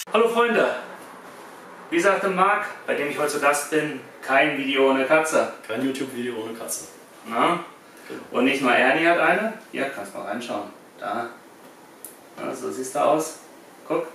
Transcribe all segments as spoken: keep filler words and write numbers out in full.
Hallo Freunde, wie sagte Marc, bei dem ich heute zu Gast bin, kein Video ohne Katze. Kein YouTube-Video ohne Katze. Na? Und nicht nur Ernie hat eine, hier kannst du mal reinschauen, da, na, so siehst du aus, guck.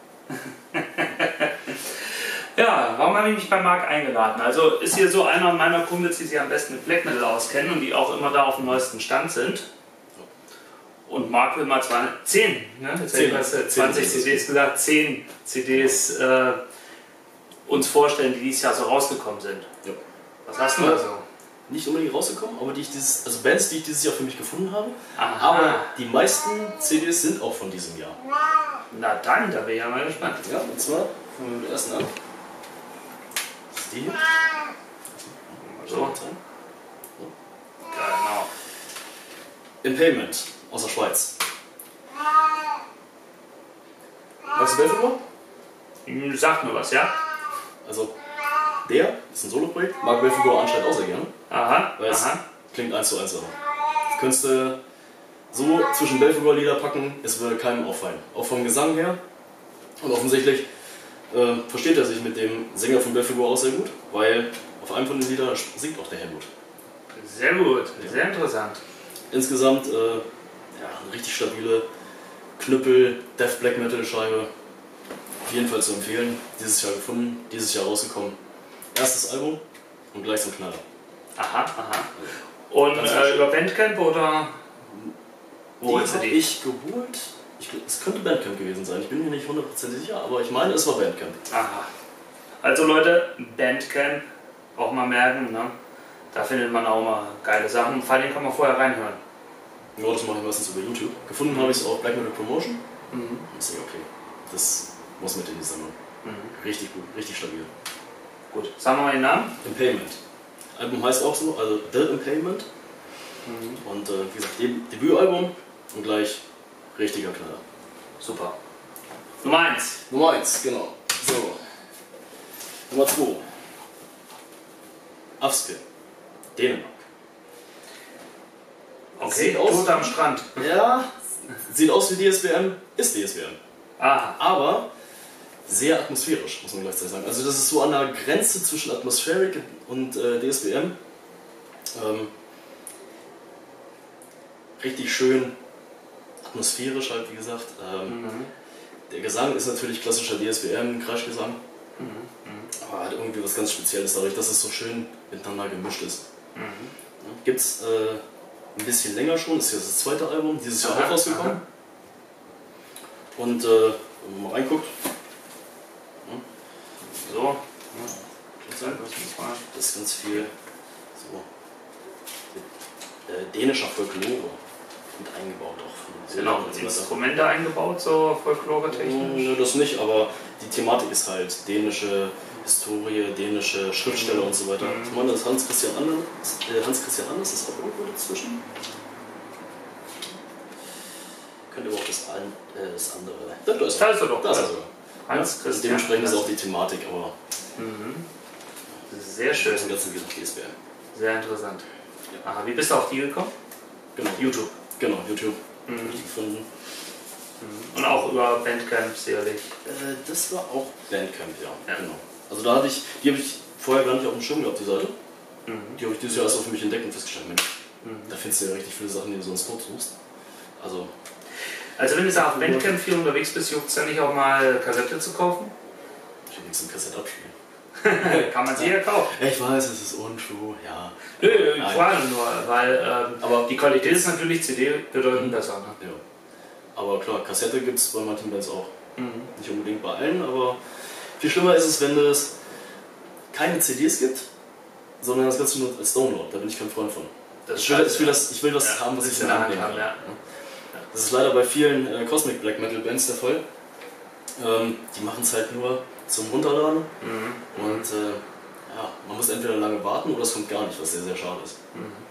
Ja, warum habe ich mich bei Marc eingeladen? Also ist hier so einer meiner Kumpels, die sich am besten mit Black Metal auskennen und die auch immer da auf dem neuesten Stand sind. Und Marc will mal zehn, ne? Jetzt zehn, hast du zwanzig C Ds gesagt, zehn C Ds äh, uns vorstellen, die dieses Jahr so rausgekommen sind. Ja. Was hast du da so? Nicht unbedingt rausgekommen, aber die ich dieses, also Bands, die ich dieses Jahr für mich gefunden habe. Aha. Aber die meisten C Ds sind auch von diesem Jahr. Na dann, da bin ich ja mal gespannt. Ja, und zwar fangen wir mit der ersten an. Das ist die hier. So. So. Genau. Impalement aus der Schweiz. Weißt du Belfegor? Sagt mir was, ja? Also, der ist ein Solo-Projekt, mag Belfegor anscheinend auch sehr gerne. Aha, Weil es aha. klingt eins zu eins aber. Das könntest du so zwischen Belfegor-Lieder packen, es würde keinem auffallen. Auch vom Gesang her. Und offensichtlich äh, versteht er sich mit dem Sänger von Belfegor auch sehr gut, weil auf einem von den Liedern singt auch der Helmut. Sehr gut, sehr interessant. Insgesamt äh, ja, eine richtig stabile Knüppel, Death Black Metal Scheibe. Auf jeden Fall zu empfehlen. Dieses Jahr gefunden, dieses Jahr rausgekommen. Erstes Album und gleich zum Knaller. Aha, aha. Und äh, über Bandcamp oder wo die habe ich geholt. Ich, es könnte Bandcamp gewesen sein. Ich bin mir nicht hundertprozentig sicher, aber ich meine, es war Bandcamp. Aha. Also Leute, Bandcamp, auch mal merken, ne? Da findet man auch mal geile Sachen. Vor allem kann man vorher reinhören. Ja, das mache ich meistens über YouTube. Gefunden mhm. habe ich es auf Black Metal Promotion. Mhm. Und ich sehe, okay, das muss mit in die Sammlung. Mhm. Richtig gut, richtig stabil. Gut, sagen wir mal den Namen. Impalement. Album heißt auch so, also The Impalement. Mhm. Und äh, wie gesagt, Deb Debütalbum und gleich richtiger Knaller. Super. Nummer eins. Nummer eins, genau. So. Nummer zwei. Afske. Dänemark. Okay, Tod am Strand. Ja, sieht aus wie D S B M, ist D S B M. Aha. Aber sehr atmosphärisch, muss man gleichzeitig sagen. Also das ist so an der Grenze zwischen Atmospheric und äh, D S B M. Ähm, richtig schön atmosphärisch halt, wie gesagt. Ähm, mhm. Der Gesang ist natürlich klassischer D S B M, Kreischgesang. Mhm. Mhm. Aber hat irgendwie was ganz Spezielles dadurch, dass es so schön miteinander gemischt ist. Mhm. Ja, gibt's äh, ein bisschen länger schon, ist jetzt das zweite Album, dieses Jahr auch rausgekommen. Aha. Und äh, wenn man mal reinguckt, ja. So, ja. Das ist ganz viel so, äh, dänischer Folklore mit eingebaut. Auch sind auch Instrumente eingebaut, so folklore-technisch? Ja, das nicht, aber die Thematik ist halt dänische Historie, dänische Schriftsteller mhm. und so weiter. Mhm. Ich meine, das Hans Christian Anders, äh, Hans Christian Anders ist auch irgendwo dazwischen. Könnte aber auch das, ein, äh, das andere. Da, da ist er. Da ist er doch. Da ist er sogar. Hans ja, Christian. Dementsprechend ist auch die Thematik, aber. Mhm. Sehr schön. Das ganze wie D S B M. Sehr interessant. Ja. Aha, wie bist du auf die gekommen? Genau. YouTube. Genau, YouTube. Mhm. Gefunden. Mhm. Und auch über Bandcamp sicherlich. Äh, das war auch Bandcamp, ja. ja. Genau. Also da hatte ich, die habe ich vorher gar nicht auf dem Schirm gehabt, die Seite. Mhm. Die habe ich dieses Jahr erst auch für mich entdeckt und festgestellt, Mensch, mhm. da findest du ja richtig viele Sachen, die du sonst noch suchst. Also, also wenn du so auf Bandcamp viel unterwegs bist, juckt es ja nicht auch mal Kassette zu kaufen? Ich will nichts im Kassette abspielen. Kann man sie ja kaufen. Ich weiß, es ist untrue, ja. Nö, ich frage nur, weil ähm, aber die Qualität ist natürlich C D bedeutend besser. Ne? Ja. Aber klar, Kassette gibt es bei manchen Bands auch. Mhm. Nicht unbedingt bei allen, aber viel schlimmer ist es, wenn es keine C Ds gibt, sondern das Ganze nur als Download. Da bin ich kein Freund von. Das ich, will, ich, will das, ich will was ja, haben, was ich in der Hand nehmen kann. Ja. Das ist leider bei vielen äh, Cosmic Black Metal Bands der Fall. Ähm, die machen es halt nur zum Runterladen mhm. und äh, ja, man muss entweder lange warten oder es kommt gar nicht, was sehr, sehr schade ist.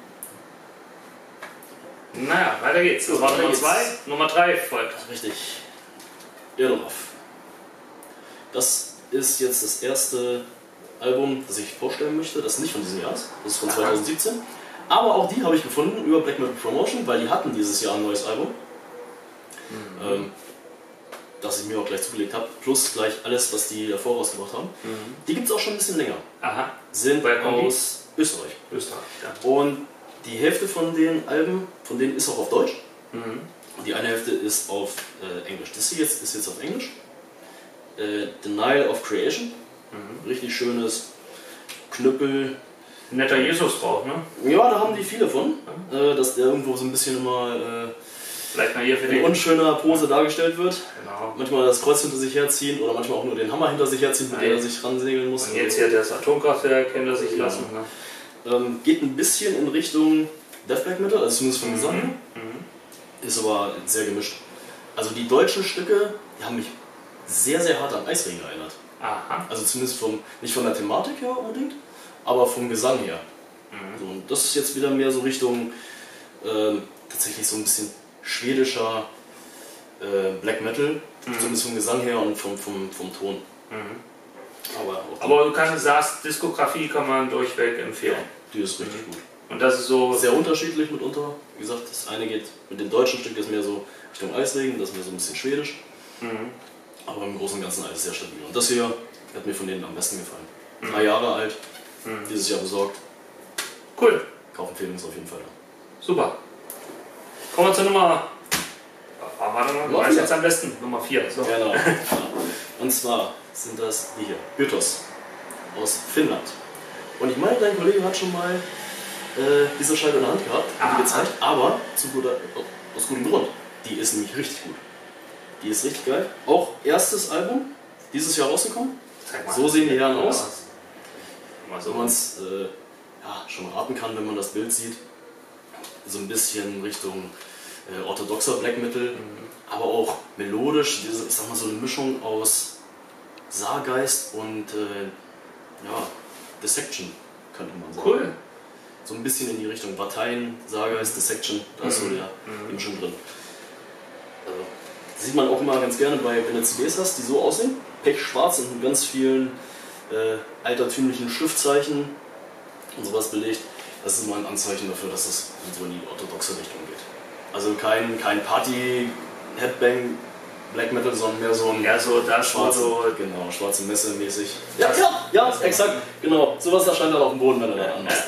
Mhm. Naja, weiter geht's. Das war Nummer zwei, Nummer drei folgt. Richtig. Irrlauf. Das ist jetzt das erste Album, das ich vorstellen möchte, das nicht von diesem Jahr ist, das ist von zwanzig siebzehn. Aber auch die habe ich gefunden über Black Metal Promotion, weil die hatten dieses Jahr ein neues Album. Mhm. Ähm, das ich mir auch gleich zugelegt habe, plus gleich alles, was die davor rausgebracht haben. Mhm. Die gibt es auch schon ein bisschen länger. Aha. Sind aus Österreich. Österreich, ja. Und die Hälfte von den Alben, von denen ist auch auf Deutsch. Mhm. Und die eine Hälfte ist auf äh, Englisch. Das hier jetzt ist jetzt auf Englisch. Äh, Denial of Creation. Mhm. Richtig schönes Knüppel. Netter Jesus drauf, ne? Ja, da haben die viele von. Mhm. Äh, dass der irgendwo so ein bisschen immer äh, vielleicht mal hier für in unschöner Pose dargestellt wird. Genau. Manchmal das Kreuz hinter sich herziehen oder manchmal auch nur den Hammer hinter sich herziehen, mit dem er sich ransegeln muss. Und jetzt hier das Atomkraftwerk hinter sich ja. lassen. Ne? Ähm, geht ein bisschen in Richtung Death Black Metal, also zumindest vom Gesang. Mhm. Mhm. Ist aber sehr gemischt. Also die deutschen Stücke, die haben mich sehr, sehr hart an Eisring erinnert. Aha. Also zumindest vom, nicht von der Thematik her unbedingt, aber vom Gesang her. Mhm. So, und das ist jetzt wieder mehr so Richtung ähm, tatsächlich so ein bisschen schwedischer äh, Black Metal, mhm. zumindest vom Gesang her und vom, vom, vom Ton. Mhm. Aber, Aber du kannst, sagst, Diskografie kann man durchweg empfehlen. Ja, die ist richtig mhm. gut. Und das ist so... Sehr unterschiedlich mitunter. Wie gesagt, das eine geht mit dem deutschen Stück, das ist mehr so Richtung Eisregen, das ist mehr so ein bisschen schwedisch. Mhm. Aber im Großen und Ganzen alles sehr stabil. Und das hier hat mir von denen am besten gefallen. Mhm. Drei Jahre alt, mhm. dieses Jahr besorgt. Cool. Kaufempfehlung ist auf jeden Fall da. Super. Kommen wir zur Nummer... Ah, warte mal, du weißt jetzt am besten. Nummer vier. So. Genau. Und zwar sind das die hier. Bytos aus Finnland. Und ich meine, dein Kollege hat schon mal äh, diese Scheibe in der Hand gehabt und die gezeigt, aber zu guter, aus gutem Grund. Die ist nämlich richtig gut. Die ist richtig geil. Auch erstes Album, dieses Jahr rausgekommen. So sehen die Herren aus. So man es äh, ja, schon raten kann, wenn man das Bild sieht. So ein bisschen Richtung äh, orthodoxer Black Metal, mhm. aber auch melodisch. Diese, ich sag mal, so eine Mischung aus Saargeist und äh, ja, Dissection, könnte man sagen. Cool. So ein bisschen in die Richtung Parteien, Saargeist, Dissection, da mhm. ist so der mhm. die Mischung drin. Also, das sieht man auch immer ganz gerne bei, wenn du C Ds hast, die so aussehen. Pechschwarz und mit ganz vielen äh, altertümlichen Schriftzeichen und sowas belegt. Das ist immer ein Anzeichen dafür, dass es so in die orthodoxe Richtung geht. Also kein, kein Party-Headbang Black Metal, sondern mehr so ein ja, so das schwarze, so genau, schwarze Messe mäßig. Ja, ja, ja, exakt, genau. Sowas da stand dann auf dem Boden, wenn er da anmachst.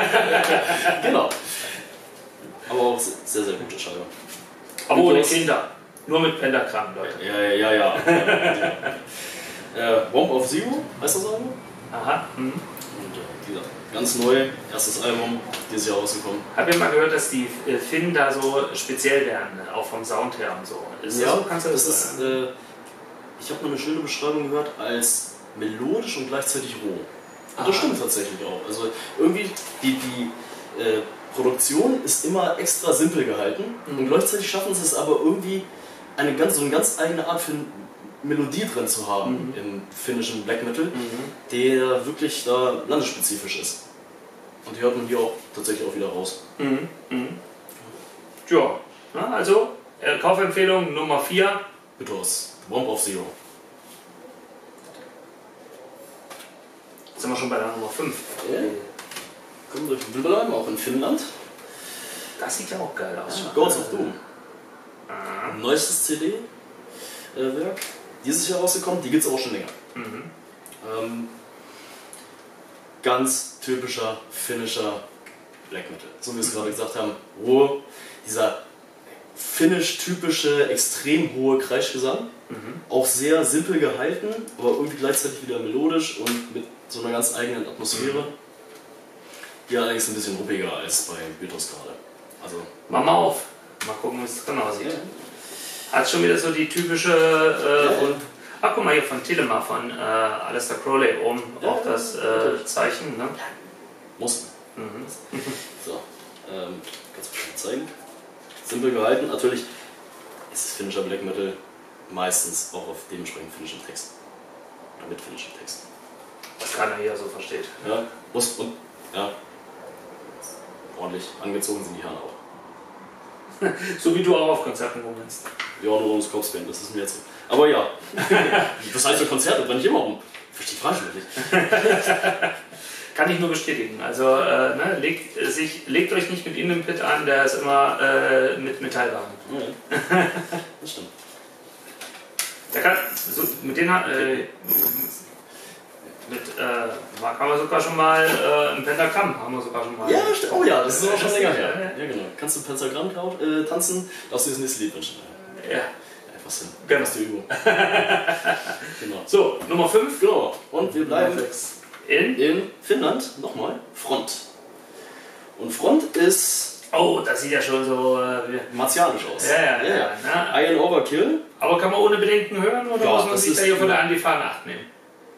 Genau. Aber auch sehr, sehr gute Scheibe. Aber ohne Kinder. Nur mit Pentagramm, Leute. Ja, ja, ja, ja. ja. äh, Bomb of Zero heißt das Album? Aha. Mhm. Und äh, wieder ganz neu, erstes Album, dieses Jahr rausgekommen. Hab ich mal gehört, dass die Finnen da so speziell werden, auch vom Sound her und so. Ist ja, das so? Kannst du das, das ist, äh, ich habe mal eine schöne Beschreibung gehört als melodisch und gleichzeitig roh. Und das Aha. stimmt tatsächlich auch. Also irgendwie die, die äh, Produktion ist immer extra simpel gehalten mhm. und gleichzeitig schaffen sie es aber irgendwie eine ganz, so eine ganz eigene Art für Melodie drin zu haben mhm. im finnischen Black Metal, mhm. der wirklich da landesspezifisch ist. Und die hört man hier auch tatsächlich auch wieder raus. Mhm. Mhm. Ja, na, also äh, Kaufempfehlung Nummer vier. Bytos, Bomb of Zero. Jetzt sind wir schon bei der Nummer fünf. Ja. Kommen durch den bleiben, auch in Finnland. Das sieht ja auch geil aus. Ja, Gods of Doom. Ah. Neuestes C D-Werk. Dieses Jahr rausgekommen, die gibt es auch schon länger. Mhm. Ähm, ganz typischer finnischer Black Metal. So wie wir es gerade gesagt haben, rohe, dieser finnisch-typische, extrem hohe Kreischgesang. Mhm. Auch sehr simpel gehalten, aber irgendwie gleichzeitig wieder melodisch und mit so einer ganz eigenen Atmosphäre. Mhm. Die allerdings ein bisschen ruppiger als bei Bytos gerade. Also, mach mal auf. Mal gucken, wie es drin aussieht. Hat schon wieder so die typische äh, ja, und ach guck mal hier von Telema, von äh, Aleister Crowley oben ja, auch das äh, Zeichen, ne? Muss. Mhm. So, ähm, kannst du mal zeigen. Simpel gehalten, natürlich ist es finnischer Black Metal meistens auch auf dementsprechend finnischen Text. Oder mit finnischem Text. Was keiner hier so versteht. Ja, muss und ja. Ordentlich angezogen sind die Herren auch. So wie du auch auf Konzerten rumrennst. Ja, nur ums Kopfband, das ist mir jetzt so. Aber ja, das heißt für Konzerte, wenn ich immer rum. Verstehe die Frage nicht. Kann ich nur bestätigen. Also äh, ne, legt, sich, legt euch nicht mit ihm im Pit an, der ist immer äh, mit Metallwagen. Ja, das stimmt. Da kann, so, mit denen hat, äh, mit, äh, Marc haben wir sogar schon mal äh, ein Pentagramm, haben wir sogar schon mal. Ja, stimmt. Oh ja, das ist auch schon länger her. Ja, genau. Kannst du ein Pentagramm äh, tanzen, darfst du das nächste Lied wünschen. Ja. Einfach Sinn. Genau. Das ist die Übung. Genau. So, Nummer fünf. Genau. Und wir bleiben in? in Finnland. Nochmal. Front. Und Front ist... Oh, das sieht ja schon so... Äh, martialisch aus. Ja, ja, ja. ja. Iron Overkill. Aber kann man ohne Bedenken hören oder ja, muss man sich da hier von der Antifa in Acht nehmen?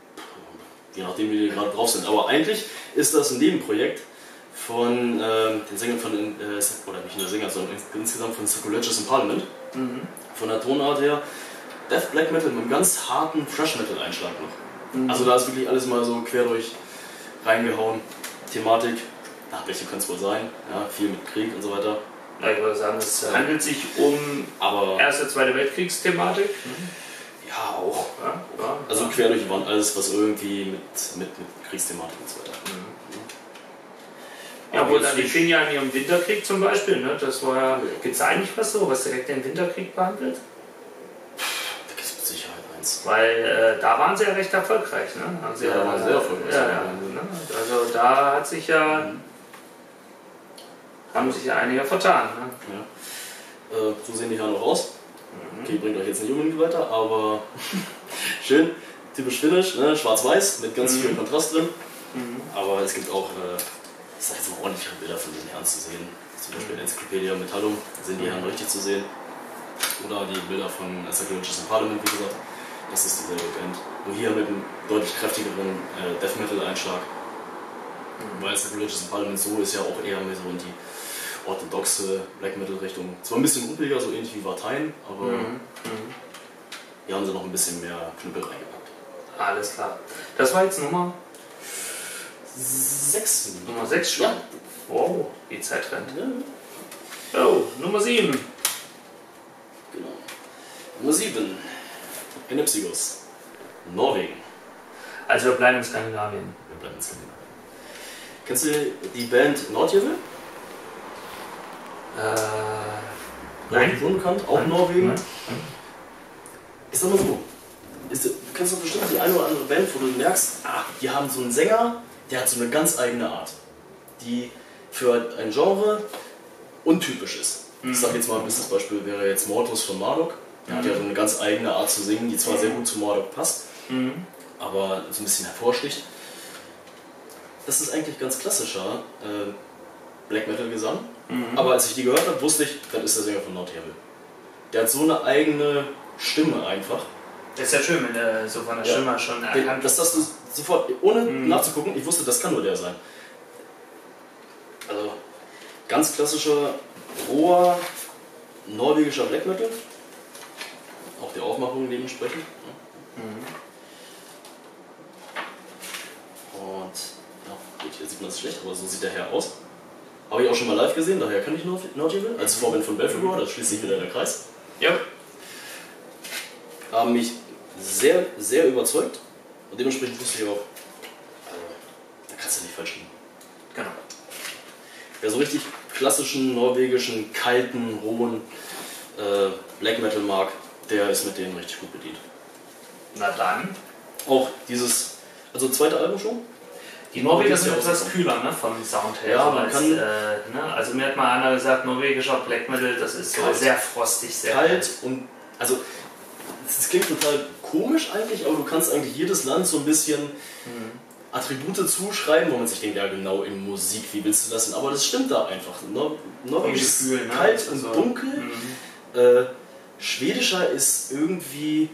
Je nachdem, wie die gerade drauf sind. Aber eigentlich ist das ein Nebenprojekt von ähm, den Sängern von, äh, oder nicht nur Sänger, sondern insgesamt von Sacrilegious in Parliament. Mhm. Von der Tonart her Death Black Metal mit einem ganz harten Thrash Metal Einschlag noch. Mhm. Also da ist wirklich alles mal so quer durch reingehauen. Thematik, na, welche kann es wohl sein? Ja, viel mit Krieg und so weiter. Ja, ich würde sagen, es ja. handelt sich um Aber Erste, Zweite Weltkriegsthematik. Mhm. Ja, auch. Ja, ja, also ja. quer durch die Wand, alles was irgendwie mit, mit, mit Kriegsthematik und so weiter. Mhm. Ja, wo dann die fing ja in ihrem Winterkrieg zum Beispiel, ne? Das war ja. Gibt es eigentlich was so, was direkt den Winterkrieg behandelt? Da gibt es mit Sicherheit eins. Weil äh, da waren sie ja recht erfolgreich, ne? Also, ja, da waren sie sehr erfolgreich. Ja, ja, ne? Also da hat sich ja. Mhm. haben sich ja einige vertan. Ne? Ja. Äh, so sehen die ja noch aus. Okay, bringt euch jetzt nicht unbedingt weiter, aber schön, typisch finnisch, ne? Schwarz-Weiß mit ganz mhm. viel Kontrast drin. Mhm. Aber es gibt auch, äh, ich sag jetzt mal, ordentlichere Bilder von den Herren zu sehen. Zum Beispiel in Encyclopedia Metallum sind die Herren richtig zu sehen. Oder die Bilder von Sacrilegious in Parliament, wie gesagt. Das ist dieselbe Band. Nur hier mit einem deutlich kräftigeren äh, Death Metal Einschlag. Mhm. Weil Sacrilegious in Parliament so ist ja auch eher mehr so in die orthodoxe Black Metal Richtung. Zwar ein bisschen ruppeliger, so ähnlich wie Vartein, aber mhm. hier haben sie noch ein bisschen mehr Knüppel reingepackt. Alles klar. Das war jetzt Nummer sechs. Nummer sechs schon? Ja. Wow, die Zeit rennt. Ja. Oh, Nummer sieben. Genau. Nummer sieben. Enepsigos. Norwegen. Also wir bleiben in Skandinavien. Wir bleiben in Skandinavien. Kennst du die Band Nordjävel? Äh, nein. Schon bekannt, auch nein. Norwegen. Nein. Ich sag mal so, ist, du kennst doch bestimmt die eine oder andere Band, wo du merkst, ah, die haben so einen Sänger, der hat so eine ganz eigene Art, die für ein Genre untypisch ist. Mhm. Ich sag jetzt mal, ein bestes Beispiel wäre jetzt Mortus von Marduk. Der mhm. hat ja so eine ganz eigene Art zu singen, die zwar sehr gut zu Marduk passt, mhm. aber so ein bisschen hervorsticht. Das ist eigentlich ganz klassischer äh, Black Metal Gesang. Mhm. Aber als ich die gehört habe, wusste ich, das ist der Sänger von Nordjävel. Der hat so eine eigene Stimme einfach. Das ist ja schön, wenn der so von der ja. Stimme schon erkannt wird. Das hast du sofort, ohne mhm. nachzugucken, ich wusste, das kann nur der sein. Also ganz klassischer, roher, norwegischer Black Metal. Auch die Aufmachung dementsprechend. Mhm. Und ja, gut, hier sieht man es schlecht, aber so sieht der Herr aus. Habe ich auch schon mal live gesehen, daher kann ich Nordjävel als Vorband von Belphegor, das schließt sich wieder der Kreis. Ja. Haben mich sehr, sehr überzeugt und dementsprechend wusste ich auch, also, da kannst du nicht falsch liegen. Genau. Wer so richtig klassischen, norwegischen, kalten, rohen äh, Black Metal mag, der ist mit denen richtig gut bedient. Na dann. Auch dieses, also zweite Album schon. Die Norweger sind etwas kühler, ne, vom Sound her. Ja, so man als, kann äh, ne, also mir hat mal einer gesagt, norwegischer Black Metal, das ist so kalt. sehr frostig, sehr kalt. kalt. Und also, das klingt total komisch eigentlich, aber du kannst eigentlich jedes Land so ein bisschen mhm. Attribute zuschreiben, wo man sich denkt, ja genau, in Musik, wie willst du das denn? Aber das stimmt da einfach. Nor Norwegisch ist Gefühl, ne? kalt und also, dunkel. Mhm. Äh, Schwedischer ist irgendwie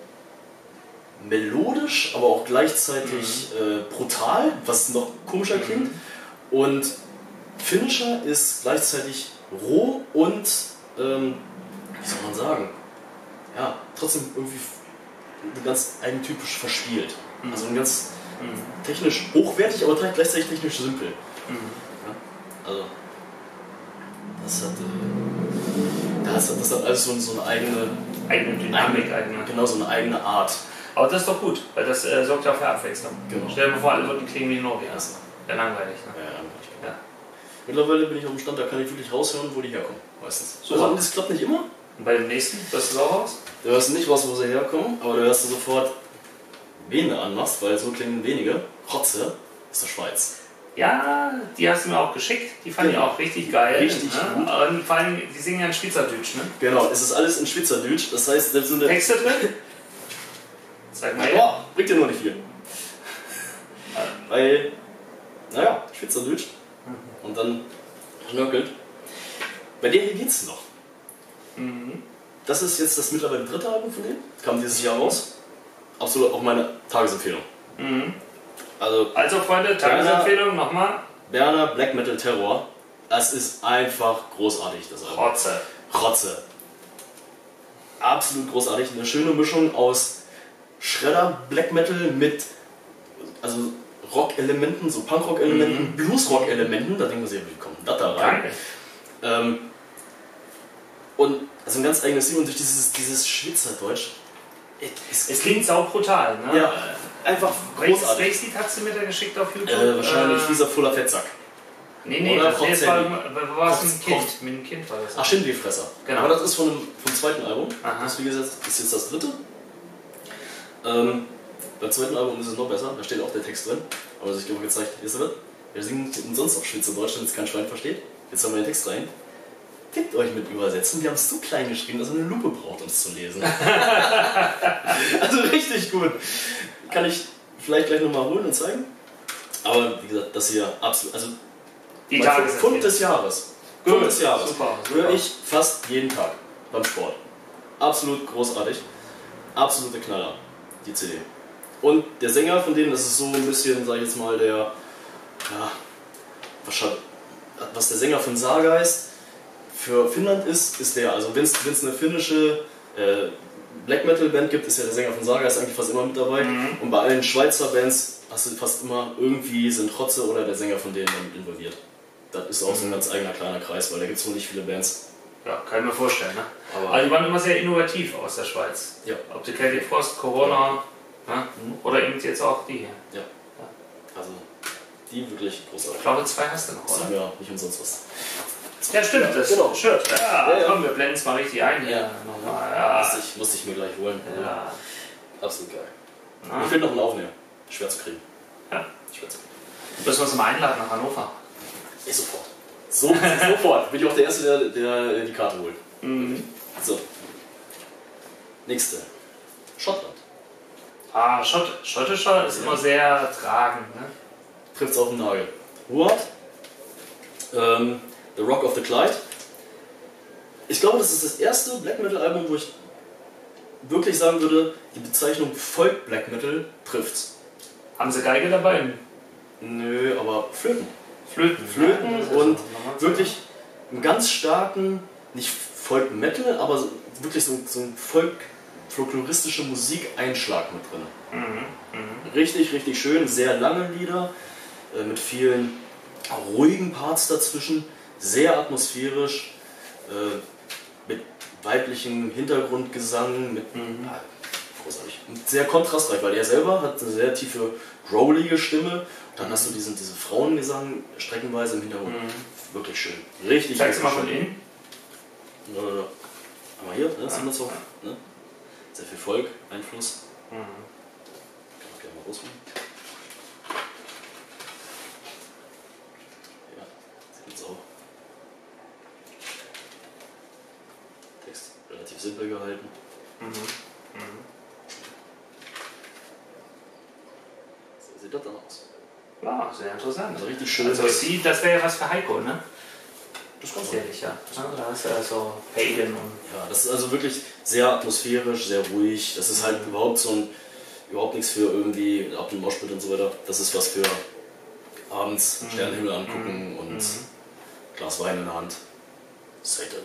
melodisch, aber auch gleichzeitig mhm. äh, brutal, was noch komischer mhm. klingt. Und Finnischer ist gleichzeitig roh und, ähm, wie soll man sagen, ja, trotzdem irgendwie ganz eigentypisch verspielt. Mhm. Also ein ganz mhm. technisch hochwertig, aber gleichzeitig technisch simpel. Mhm. Ja, also, das hat, äh, das hat, das hat alles so, so eine eigene, eigene Dynamik, eigene, genau, so eine eigene Art. Aber das ist doch gut, weil das äh, sorgt ja auch für Abwechslung. Genau. Stell dir mal vor, alle würden klingen wie Norweger. Ja, langweilig. Ne? Ja, langweilig. Ja. Mittlerweile bin ich auf dem Stand, da kann ich wirklich raushören, wo die herkommen, meistens. So, also, das klappt nicht immer, Und bei dem nächsten, hörst du es auch raus? Du hörst nicht raus, wo sie herkommen, aber du hörst du sofort, wen du anmachst, weil so klingen wenige. Rotze aus der Schweiz. Ja, die hast du mir auch geschickt. Die fand Genau. ich auch richtig geil. Richtig ne? gut. Und vor allem, die singen ja in Schweizerdeutsch, ne? Genau, es ist alles in Schweizerdeutsch. Das heißt, selbst in der. Texte drin? Zeig mal her. Boah, bringt dir nur nicht viel. Weil, naja, Schweizerdeutsch. Und dann schnörkelt. Bei der hier geht's noch. Mhm. Das ist jetzt das mittlerweile dritte Album von denen. Kam dieses Jahr raus. Absolut auch meine Tagesempfehlung. Mhm. Also, Also Freunde, Tagesempfehlung nochmal. Berner Black Metal Terror. Das ist einfach großartig, das Album. Rotze. Rotze. Absolut großartig. Eine schöne Mischung aus Shredder Black Metal mit also Rock-Elementen, so Punk-Rock-Elementen, Mhm. Blues-Rock-Elementen. Da denken wir sich, wie kommt das da rein? Ähm, und also ein ganz eigenes Stil und durch dieses, dieses Schweizerdeutsch. Es, es klingt sau brutal, ne? Ja, einfach Welches, großartig. welches Lied hast du mir da geschickt auf YouTube? Äh, wahrscheinlich Äh, dieser voller Fettsack. Nee, nee, Oder das nee, das war, Rotzeli. war es mit dem Rotz- Kind. Mit dem Kind war das. Ach, Schindlerfresser. Genau. Aber das ist von dem, vom zweiten Album. Aha. Das wie gesagt, ist jetzt das dritte. Ähm, beim zweiten Album ist es noch besser, da steht auch der Text drin. Aber sich immer gezeigt, weißt du was? Wir singen umsonst auf Schweizerdeutsch, wenn es kein Schwein versteht. Jetzt haben wir den Text rein. Fickt euch mit Übersetzen. Wir haben es so klein geschrieben, dass er eine Lupe braucht, um es zu lesen. Also richtig gut. Kann ich vielleicht gleich nochmal holen und zeigen. Aber wie gesagt, das hier absolut. Also Die mein Tagesempfehlung. Fund des Jahres. Gut, Fund des Jahres. super, super. Höre ich fast jeden Tag beim Sport. Absolut großartig. Absolute Knaller, die C D. Und der Sänger von denen, das ist so ein bisschen, sag ich jetzt mal, der, ja, wahrscheinlich, was der Sänger von Sargeist für Finnland ist, ist der. Also wenn es eine finnische äh, Black Metal Band gibt, ist ja der Sänger von Sargeist eigentlich fast immer mit dabei. Mhm. Und bei allen Schweizer Bands hast du fast immer irgendwie sind Rotze oder der Sänger von denen damit involviert. Das ist auch so ein ganz eigener kleiner Kreis, weil da gibt es wohl nicht viele Bands. Ja, kann ich mir vorstellen. Ne? Aber Aber die waren immer sehr innovativ aus der Schweiz. ja, Ob die Celtic Frost, Corona ne? Mhm. oder eben jetzt auch die hier. ja. Also die wirklich großartig. Ich glaube, zwei hast du noch, Das ist oder? ja nicht umsonst was. Ja, stimmt, das Genau. Shirt. Ja, Ja, ja. komm, wir blenden es mal richtig ein hier. Ja. Nochmal, ja. Musste ich, musste ich mir gleich holen. Ja. Absolut geil. Na, Mir fehlt noch ein Aufnäher. Schwer zu kriegen. Ja. Schwer zu kriegen. müssen wir uns mal einladen nach Hannover. Ey, sofort. So, sofort. Bin ich auch der Erste, der, der die Karte holt. Mhm. So. Nächste. Schottland. Ah, Schott, schottischer ist Ja. immer sehr tragend. Ne? Trifft's auf den Nagel. What? Ähm, The Rock of the Clyde. Ich glaube, das ist das erste Black Metal Album, wo ich wirklich sagen würde, die Bezeichnung Folk Black Metal trifft's. Haben sie Geige dabei? Nö, aber Flöten. Flöten. Flöten Ja, das ist und nochmal so. wirklich einen ganz starken, nicht Folk Metal, aber so, wirklich so, so ein Folk folkloristische Musikeinschlag mit drin. Mhm. Mhm. Richtig, richtig schön, sehr lange Lieder äh, mit vielen ruhigen Parts dazwischen, sehr atmosphärisch, äh, mit weiblichem Hintergrundgesang, mit Mhm. ah, großartig. Und sehr kontrastreich, weil er selber hat eine sehr tiefe, growlige Stimme. Dann hast du diesen, diesen Frauengesang streckenweise im Hintergrund. Mhm. Wirklich schön. Richtig, Zeig's richtig mal von schön. innen. Ja, ja, ja. Aber hier, ne, sehen wir so, ne? Sehr viel Volk, Einfluss. Mhm. Kann ich gerne mal rausholen. Ja, sieht jetzt auch. Text relativ simpel gehalten. Mhm. Mhm. So sieht das dann aus. Ja, sehr interessant. Also richtig schön. Also sie, das wäre ja was für Heiko, ne? das kann Sehr sicher. Ja, da ist ja so Pagan und. Ja, das ist also wirklich sehr atmosphärisch, sehr ruhig. Das ist halt überhaupt so ein, überhaupt nichts für irgendwie ab dem Moshpit und so weiter. Das ist was für abends Sternenhimmel angucken und Glas Wein in der Hand. Satan.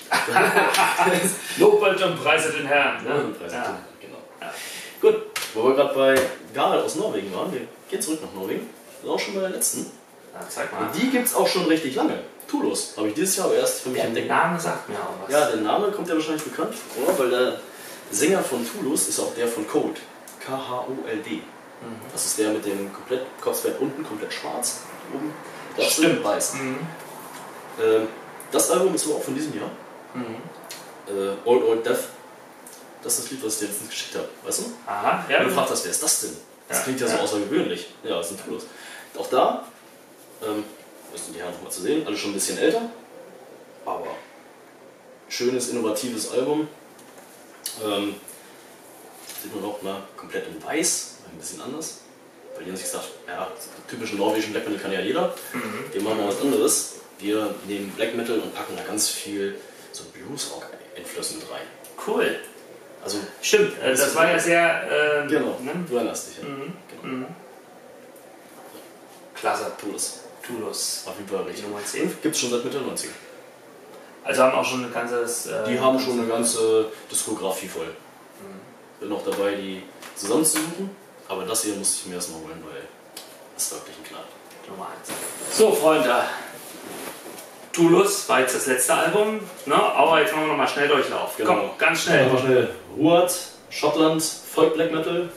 Lobet und preise den Herrn. Ja, Ne? Preis Ja. genau. Ja. Gut, wo wir gerade bei Gal aus Norwegen waren, wir gehen zurück nach Norwegen. Wir sind auch schon bei der letzten. Ja, zeig mal. Und die gibt es auch schon richtig lange. Tulus habe ich dieses Jahr aber erst für mich Der entdeckt. Name sagt mir auch was. Ja, der Name kommt ja wahrscheinlich bekannt vor, weil der Sänger von Tulus ist auch der von Cold. K H O L D. Mhm. Das ist der mit dem komplett Kopfbett unten, komplett schwarz, oben. Das Stimmt. weiß. Mhm. Ähm, das Album ist aber auch von diesem Jahr. Mhm. äh, Old Old Death. Das ist das Lied, was ich dir letztens geschickt habe, weißt du? Aha, ja. Und du fragst, wer ist das denn? Das ja, klingt ja, ja so außergewöhnlich. Ja, das sind Toulos. Auch da, ähm, müssen die Herren nochmal zu sehen, alle schon ein bisschen älter, aber schönes, innovatives Album. Ähm, sieht man auch mal komplett in weiß, ein bisschen anders. Weil die haben sich gesagt, ja, typischen norwegischen Black Metal kann ja jeder. Mhm. Wir machen mal was anderes. Wir nehmen Black Metal und packen da ganz viel so Blues-Rock-Einflüsse mit rein. Cool. Also, stimmt, das, das war ja sehr. Ähm, genau, ne? du erinnerst dich. Ja. Mhm. Genau. Mhm. Klasse. Toulos. Toulos. Auf jeden Fall richtig. Nummer zehn. Gibt es schon seit Mitte der neunziger. Also haben auch schon ein ganzes. Äh, die haben schon eine ganze Diskografie voll. Mhm. Bin noch dabei, die zusammenzusuchen, aber das hier musste ich mir erstmal holen, weil das ist wirklich ein Knall. Nummer eins. So, Freunde. Toulos war jetzt das letzte Album, ne? Aber jetzt machen wir nochmal schnell Durchlauf. Genau. Komm, ganz schnell. Einfach schnell. Ruhrd, Schottland, Folk Black Metal.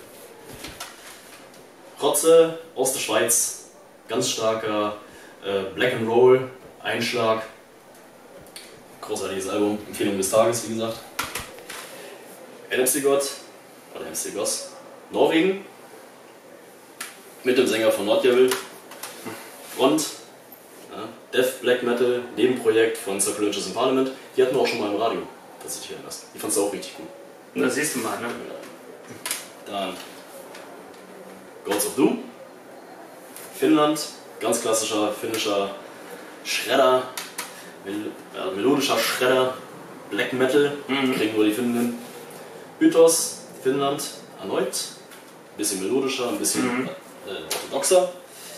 Rotze aus der Schweiz, ganz starker äh, Black and Roll, Einschlag. Großartiges Album, Empfehlung des Tages, wie gesagt. Hemstigott, oder Hemstigos, Norwegen, mit dem Sänger von Nordjävel. Front, ja, Death Black Metal, Nebenprojekt von Sacrilegious in Parliament. Die hatten wir auch schon mal im Radio, das ich hier erinnerst. Die fandst du auch richtig gut. Das siehst du mal, ne? Dann Gods of Doom, Finnland, ganz klassischer finnischer Shredder, mel äh, melodischer Shredder, Black Metal, mhm. kriegen nur die Finnen hin. Mythos, Finnland, erneut, ein bisschen melodischer, ein bisschen mhm. äh, orthodoxer.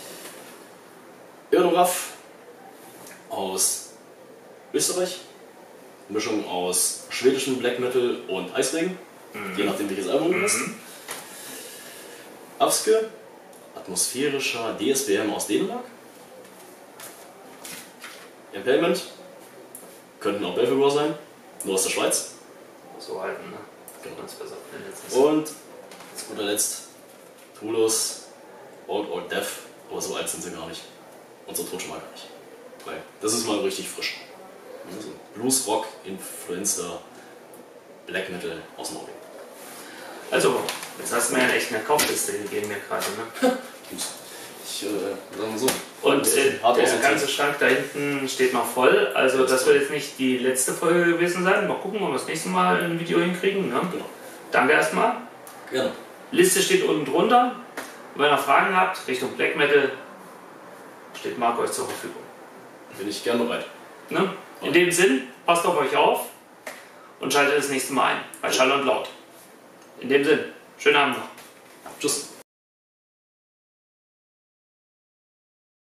Ödoraff aus Österreich, Mischung aus schwedischem Black Metal und Eisregen, mhm. je nachdem welches Album du hast. Mhm. Avske, atmosphärischer D S B M aus Dänemark. Impalement, könnten auch Belfegor sein, nur aus der Schweiz. So halten, ne? Genau. Ganz besser. Und zu guter Letzt Toulos, Old Old Death, aber so alt sind sie gar nicht. Und so tot schon mal gar nicht. Weil das ist mal richtig frisch. Also Blues Rock, Influencer, Black Metal aus Norwegen. Also, jetzt hast du mir ja echt eine Kaufliste gegeben mir gerade, ne? Ich, äh, sagen wir so. Und äh, der ganze Schrank da hinten steht noch voll. Also das wird jetzt nicht die letzte Folge gewesen sein. Mal gucken, ob wir das nächste Mal ein Video hinkriegen. Ne? Genau. Danke erstmal. Gerne. Liste steht unten drunter. Und wenn ihr Fragen habt, Richtung Black Metal, steht Marc euch zur Verfügung. Bin ich gern bereit. Ne? In dem Sinn, passt auf euch auf und schaltet das nächste Mal ein. Bei Schall und Laut. In dem Sinn, schönen Abend noch. Tschüss.